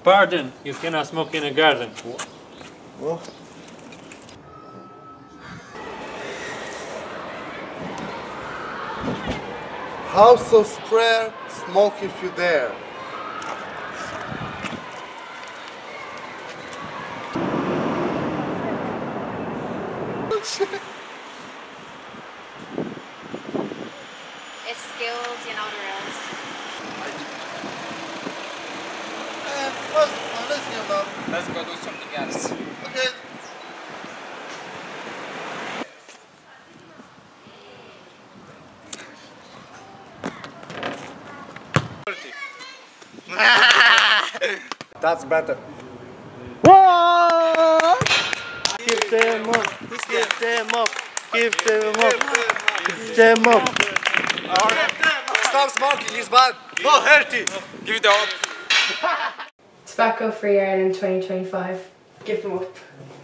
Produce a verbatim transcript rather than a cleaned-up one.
Pardon, you cannot smoke in a garden. What? House of prayer, smoke if you dare. It's skilled, you know the rules. Uh, let's, uh, let's get about. Let's go do something else. Okay. That's better. What? Give them up. Give them up. Give them up. Give them up. Stop smoking, it's bad. No, healthy. Give it up. Tobacco free Ireland twenty twenty-five. Give them up.